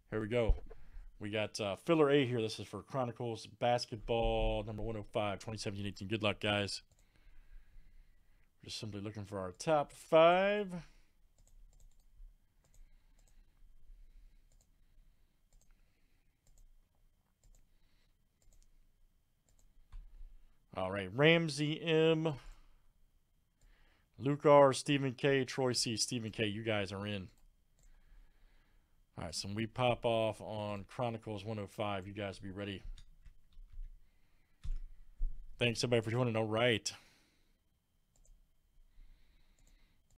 Here we go. We got filler A here. This is for Chronicles basketball number 105, 2017-18. Good luck, guys. Just simply looking for our top 5. All right, Ramsey M, Luke R, Stephen K, Troy C, Stephen K. You guys are in. All right, so when we pop off on Chronicles 105, you guys be ready. Thanks, everybody, for joining. All right.